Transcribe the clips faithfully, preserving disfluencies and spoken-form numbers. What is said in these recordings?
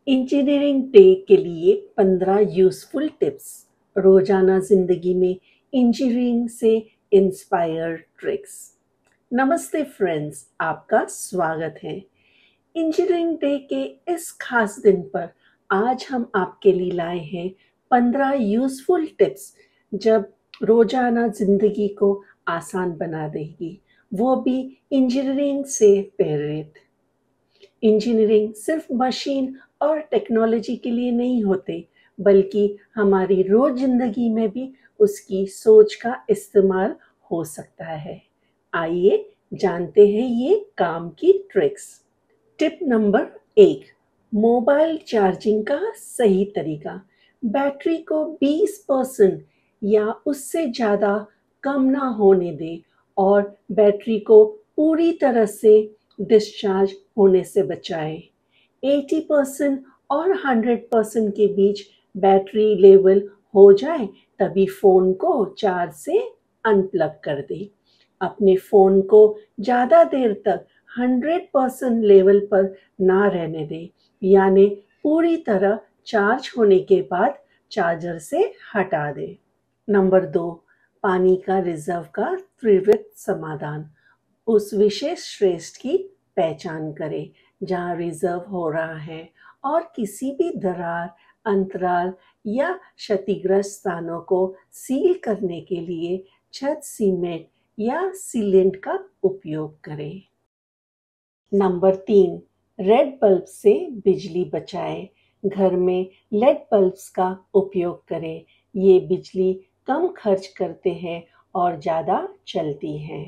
Engineering day के लिए पंद्रह यूजफुल टिप्स। रोजाना जिंदगी में इंजीनियरिंग से इंस्पायर ट्रिक्स। नमस्ते फ्रेंड्स, आपका स्वागत है। इंजीनियरिंग डे के इस खास दिन पर आज हम आपके लिए लाए हैं पंद्रह यूजफुल टिप्स जब रोजाना जिंदगी को आसान बना देगी, वो भी इंजीनियरिंग से प्रेरित। इंजीनियरिंग सिर्फ मशीन और टेक्नोलॉजी के लिए नहीं होते, बल्कि हमारी रोज जिंदगी में भी उसकी सोच का इस्तेमाल हो सकता है। आइए जानते हैं ये काम की ट्रिक्स। टिप नंबर एक, मोबाइल चार्जिंग का सही तरीका। बैटरी को बीस परसेंट या उससे ज़्यादा कम ना होने दें और बैटरी को पूरी तरह से डिस्चार्ज होने से बचाएं। अस्सी परसेंट और सौ परसेंट के बीच बैटरी लेवल हो जाए तभी फ़ोन को चार्ज से अनप्लग कर दें। अपने फ़ोन को ज़्यादा देर तक सौ परसेंट लेवल पर ना रहने दें, यानी पूरी तरह चार्ज होने के बाद चार्जर से हटा दें। नंबर दो, पानी का रिजर्व का त्वरित समाधान। उस विशेष श्रेष्ठ की पहचान करें जहाँ रिजर्व हो रहा है और किसी भी दरार, अंतराल या क्षतिग्रस्त स्थानों को सील करने के लिए छत सीमेंट या सीलेंट का उपयोग करें। नंबर तीन, रेड बल्ब से बिजली बचाएं। घर में लेड बल्ब्स का उपयोग करें। ये बिजली कम खर्च करते हैं और ज़्यादा चलती हैं।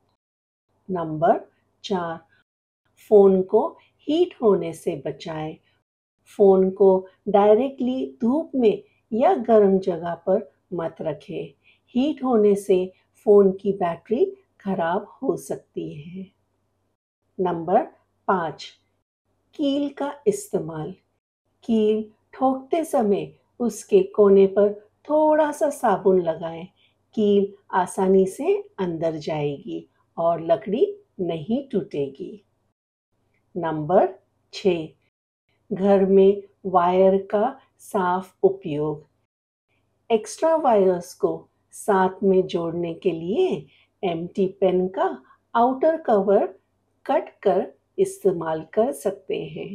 नंबर चार, फ़ोन को हीट होने से बचाएं। फ़ोन को डायरेक्टली धूप में या गर्म जगह पर मत रखें। हीट होने से फ़ोन की बैटरी खराब हो सकती है। नंबर पाँच, कील का इस्तेमाल। कील ठोकते समय उसके कोने पर थोड़ा सा साबुन लगाएं। कील आसानी से अंदर जाएगी और लकड़ी नहीं टूटेगी। नंबर छः, घर में वायर का साफ उपयोग। एक्स्ट्रा वायर्स को साथ में जोड़ने के लिए एम्प्टी पेन का आउटर कवर कट कर इस्तेमाल कर सकते हैं।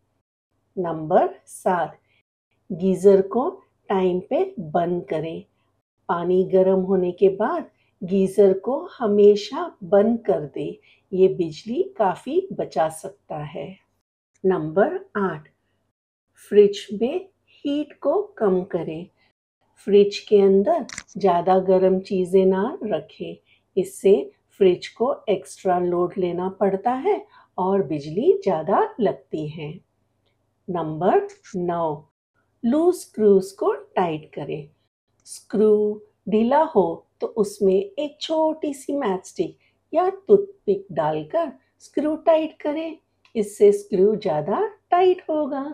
नंबर सात, गीज़र को टाइम पे बंद करें। पानी गर्म होने के बाद गीज़र को हमेशा बंद कर दें। ये बिजली काफ़ी बचा सकता है। नंबर आठ, फ्रिज में हीट को कम करें। फ्रिज के अंदर ज़्यादा गर्म चीज़ें ना रखें, इससे फ्रिज को एक्स्ट्रा लोड लेना पड़ता है और बिजली ज़्यादा लगती है। नंबर नौ, लूज स्क्रूज को टाइट करें। स्क्रू ढीला हो तो उसमें एक छोटी सी मैचस्टिक या टूथपिक डालकर स्क्रू टाइट करें, इससे स्क्रू ज़्यादा टाइट होगा।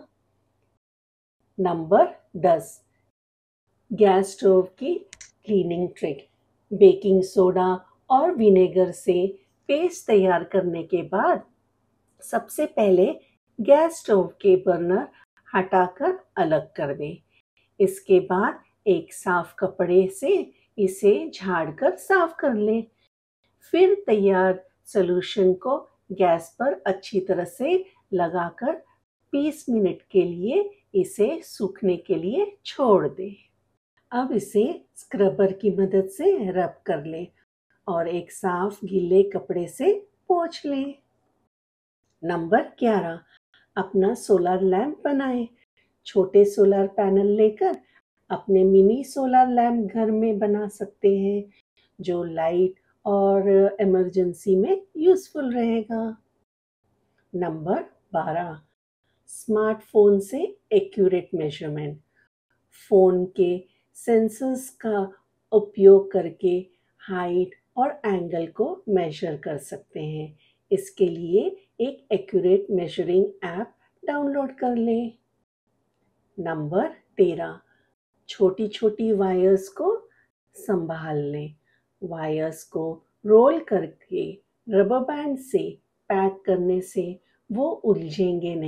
नंबर दस, गैस स्टोव की क्लीनिंग ट्रिक। बेकिंग सोडा और विनेगर से पेस्ट तैयार करने के बाद सबसे पहले गैस स्टोव के बर्नर हटाकर अलग कर दें। इसके बाद एक साफ कपड़े से इसे झाड़कर साफ कर लें। फिर तैयार सॉल्यूशन को गैस पर अच्छी तरह से लगाकर बीस मिनट के लिए इसे सूखने के लिए छोड़ दें। अब इसे स्क्रबर की मदद से रब कर लें और एक साफ गीले कपड़े से पोंछ लें। नंबर ग्यारह, अपना सोलर लैंप बनाएं। छोटे सोलर पैनल लेकर अपने मिनी सोलर लैंप घर में बना सकते हैं, जो लाइट और इमरजेंसी में यूजफुल रहेगा। नंबर बारह, स्मार्टफोन से एक्यूरेट मेजरमेंट। फ़ोन के सेंसर्स का उपयोग करके हाइट और एंगल को मेजर कर सकते हैं। इसके लिए एक एक्यूरेट मेजरिंग ऐप डाउनलोड कर लें। नंबर तेरह, छोटी छोटी वायर्स को संभाल लें। वायर्स को रोल करके रबर बैंड से पैक करने से वो उलझेंगे नहीं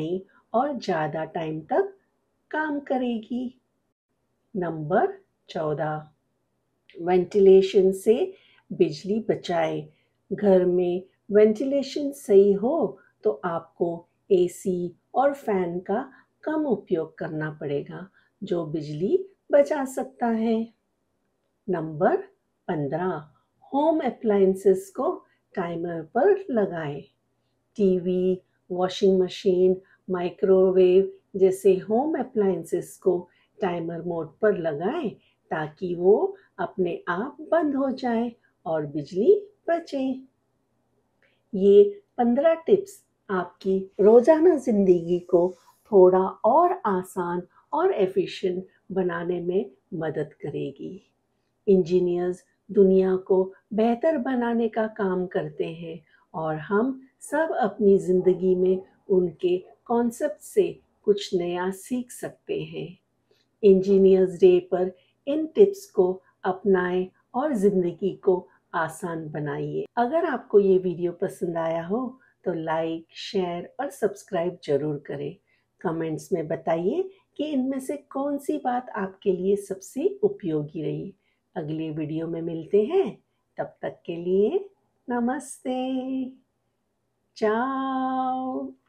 और ज़्यादा टाइम तक काम करेगी। नंबर चौदह, वेंटिलेशन से बिजली बचाए। घर में वेंटिलेशन सही हो तो आपको एसी और फैन का कम उपयोग करना पड़ेगा, जो बिजली बचा सकता है। नंबर पंद्रह, होम अप्लायंसेस को टाइमर पर लगाएं। टीवी, वॉशिंग मशीन, माइक्रोवेव जैसे होम अप्लायंसेस को टाइमर मोड पर लगाएं ताकि वो अपने आप बंद हो जाए और बिजली बचे। ये पंद्रह टिप्स आपकी रोजाना जिंदगी को थोड़ा और आसान और एफिशिएंट बनाने में मदद करेगी। इंजीनियर्स दुनिया को बेहतर बनाने का काम करते हैं और हम सब अपनी ज़िंदगी में उनके कॉन्सेप्ट से कुछ नया सीख सकते हैं। इंजीनियर्स डे पर इन टिप्स को अपनाएं और ज़िंदगी को आसान बनाइए। अगर आपको ये वीडियो पसंद आया हो तो लाइक, शेयर और सब्सक्राइब जरूर करें। कमेंट्स में बताइए कि इनमें से कौन सी बात आपके लिए सबसे उपयोगी रही। अगले वीडियो में मिलते हैं, तब तक के लिए नमस्ते, चाओ।